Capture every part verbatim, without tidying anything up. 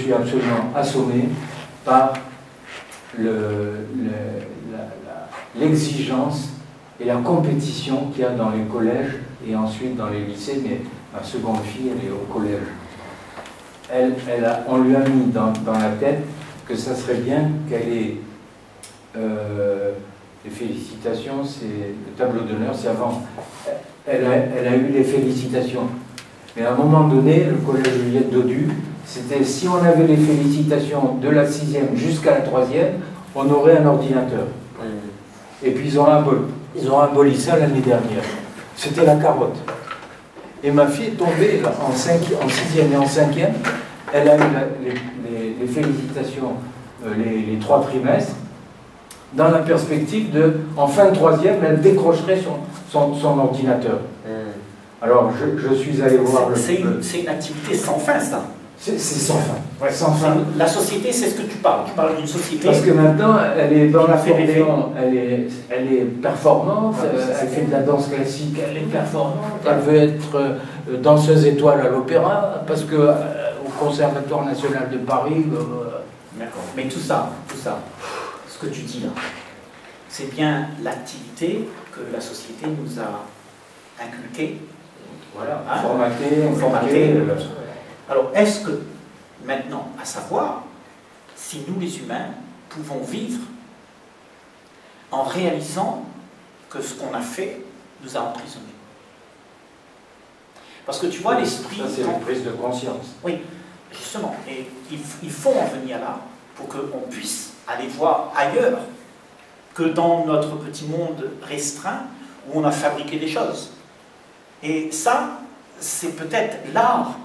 suis absolument assommé par l'exigence et la compétition qu'il y a dans les collèges et ensuite dans les lycées, mais ma seconde fille, elle est au collège. Elle, elle a, on lui a mis dans, dans la tête que ça serait bien qu'elle ait euh, les félicitations, c'est le tableau d'honneur, c'est avant. Elle a, elle a eu les félicitations. Mais à un moment donné, le collège Juliette Dodu, c'était si on avait les félicitations de la sixième jusqu'à la troisième, on aurait un ordinateur. Et puis ils ont aboli, ils ont aboli ça l'année dernière. C'était la carotte. Et ma fille est tombée là, en, cinquième, en sixième et en cinquième. Elle a eu la, les, les, les félicitations, euh, les, les trois trimestres, dans la perspective de, en fin de troisième, elle décrocherait son, son, son ordinateur. Mmh. Alors, je, je suis allé voir le... C'est une, une activité sans fin, ça. C'est sans fin. Ouais, sans fin. La société, c'est ce que tu parles. Tu parles d'une société... Parce que maintenant, elle est dans l'accordéon, elle est, elle est performante, ouais, euh, elle fait de la danse classique, elle est performante, elle veut être euh, danseuse étoile à l'opéra, parce que euh, au Conservatoire National de Paris... Euh, D'accord. Mais tout ça, tout ça, ce que tu dis là, c'est bien l'activité que la société nous a inculquée. Voilà, hein, formatée, formatée. Euh, Alors, est-ce que, maintenant, à savoir, si nous les humains pouvons vivre en réalisant que ce qu'on a fait nous a emprisonnés? Parce que tu vois, l'esprit... Ça, c'est une prise de conscience. Oui, justement. Et il, il faut en venir là pour qu'on puisse aller voir ailleurs que dans notre petit monde restreint où on a fabriqué des choses. Et ça, c'est peut-être l'art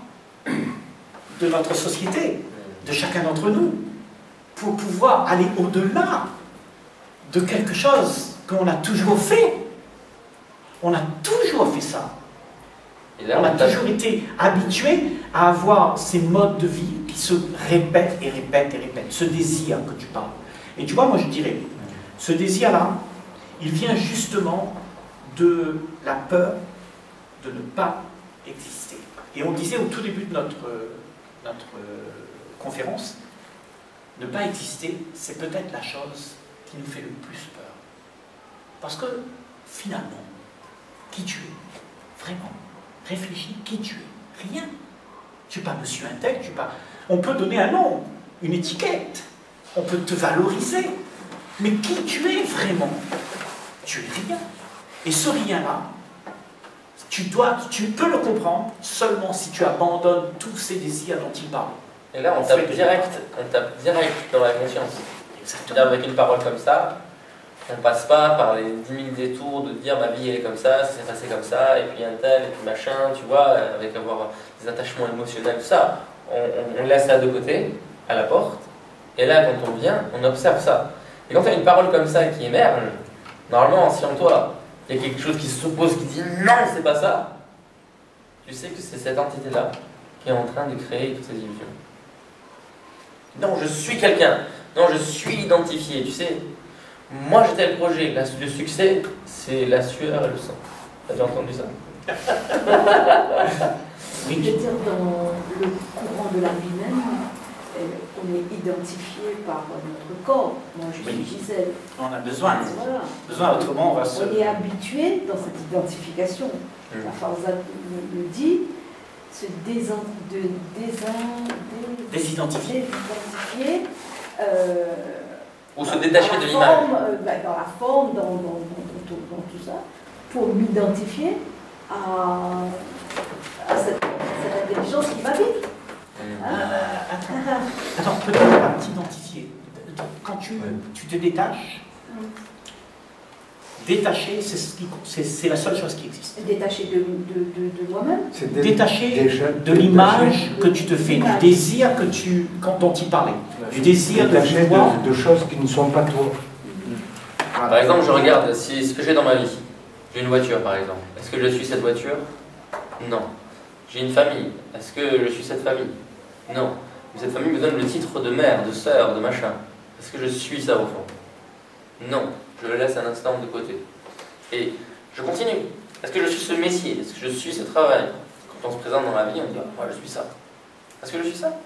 de notre société, de chacun d'entre nous, pour pouvoir aller au-delà de quelque chose qu'on a toujours fait. On a toujours fait ça. Et là, on, on a toujours été habitué à avoir ces modes de vie qui se répètent et répètent et répètent. Ce désir que tu parles. Et tu vois, moi je dirais, ce désir-là, il vient justement de la peur de ne pas exister. Et on disait au tout début de notre, notre conférence, ne pas exister, c'est peut-être la chose qui nous fait le plus peur. Parce que, finalement, qui tu es? Vraiment, réfléchis, qui tu es? Rien. Tu n'es pas monsieur un tel, tu es pas... On peut donner un nom, une étiquette, on peut te valoriser, mais qui tu es vraiment? Tu es rien. Et ce rien-là, tu, dois, tu peux le comprendre seulement si tu abandonnes tous ces désirs dont il parle. Et là, on tape direct, on tape direct dans la conscience. Exactement. Avec une parole comme ça, on ne passe pas par les dix mille détours de dire ma vie elle est comme ça, ça s'est passé comme ça, et puis un tel, et puis machin, tu vois, avec avoir des attachements émotionnels, tout ça. On, on, on laisse ça de côté, à la porte, et là, quand on vient, on observe ça. Et quand tu as une parole comme ça qui émerge, normalement, si en toi, il y a quelque chose qui s'oppose, qui dit non, c'est pas ça, tu sais que c'est cette entité-là qui est en train de créer toutes ces illusions. Non, je suis quelqu'un. Non, je suis identifié. Tu sais, moi j'ai tel projet. La, le succès, c'est la sueur et le sang. T'as déjà entendu ça? Oui. Je veux dire, dans le courant de la vie même, on est identifié par notre corps. Moi, je suis oui. Gisèle. On a besoin. Voilà. besoin autrement, on va se... On est habitué dans cette identification. Mmh. La Farza le, le dit, se désin, de, désin, dé, désidentifier. désidentifier euh, ou se détacher de l'image. Euh, bah, dans la forme, dans, dans, dans, dans, dans tout ça, pour m'identifier à, à cette, cette intelligence qui va vite. Mmh. Hein? Euh, attends, attends peut-être pas t'identifier. Quand tu, ouais. tu te détaches, mmh. détacher, c'est la seule chose qui existe. Détacher de, de, de, de moi-même. Détacher de l'image que tu te fais, du désir que tu, quand, dont il parlait. Du désir détacher de, toi, de, de choses qui ne sont pas toi. Par exemple, je regarde si, ce que j'ai dans ma vie. J'ai une voiture, par exemple. Est-ce que je suis cette voiture? Non. J'ai une famille. Est-ce que je suis cette famille? Non. Mais cette famille me donne le titre de mère, de sœur, de machin. Est-ce que je suis ça au fond? Non. Je le laisse un instant de côté. Et je continue. Est-ce que je suis ce métier? Est-ce que je suis ce travail? Quand on se présente dans la vie, on dit « moi je suis ça ». Est-ce que je suis ça?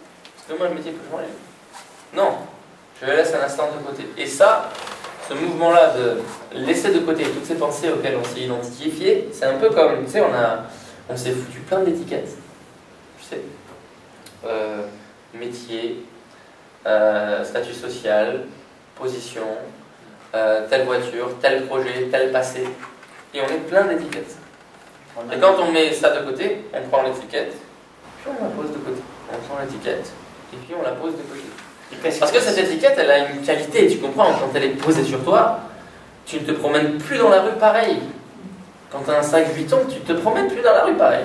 Fais-moi le métier que je m'enlève. Non, je le laisse un instant de côté. Et ça, ce mouvement-là de laisser de côté toutes ces pensées auxquelles on s'est identifié, c'est un peu comme, tu sais, on, a, on s'est foutu plein d'étiquettes. Tu sais, euh, métier, euh, statut social, position, euh, telle voiture, tel projet, tel passé. Et on est plein d'étiquettes. Et quand on met ça de côté, on prend l'étiquette, puis on la pose de côté. On prend l'étiquette, et puis on la pose de côté. Parce que cette étiquette, elle a une qualité, tu comprends, quand elle est posée sur toi, tu ne te promènes plus dans la rue pareil. Quand tu as un sac Vuitton, tu ne te promènes plus dans la rue pareil.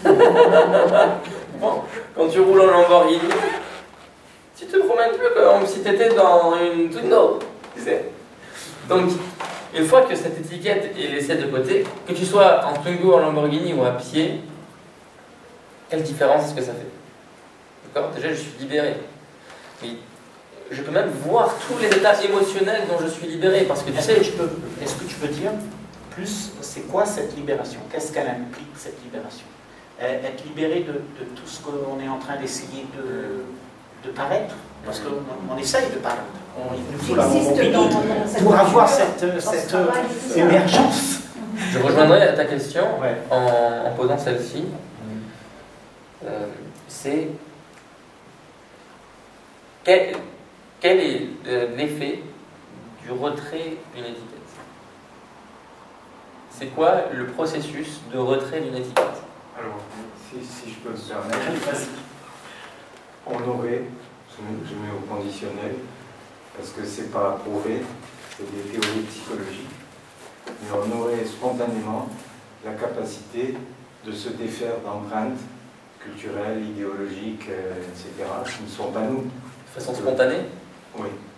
Bon, quand tu roules en Lamborghini, tu te promènes plus comme si tu étais dans une Twingo. Tu sais. Donc, une fois que cette étiquette est laissée de côté, que tu sois en Twingo, en Lamborghini ou à pied, quelle différence est-ce que ça fait? D'accord? Déjà, je suis libéré. Mais je peux même voir tous les états émotionnels dont je suis libéré, parce que tu Est-ce sais... que tu peux, est-ce que tu peux dire plus, c'est quoi cette libération? Qu'est-ce qu'elle implique, cette libération? Être libéré de, de tout ce qu'on est en train d'essayer de, de paraître, parce qu'on on essaye de paraître. On, il nous faut la mobilité pour avoir cette, cette émergence. Je rejoindrai à ta question Ouais. en, en posant celle-ci. Euh, c'est quel, quel est euh, l'effet du retrait d'une étiquette? C'est quoi le processus de retrait d'une étiquette? Alors, si, si je peux me permettre, on aurait, je mets, je mets au conditionnel, parce que c'est pas prouvé, c'est des théories psychologiques, mais on aurait spontanément la capacité de se défaire d'empreintes culturelles, idéologiques, euh, et cetera, qui ne sont pas nous. De façon spontanée? Oui.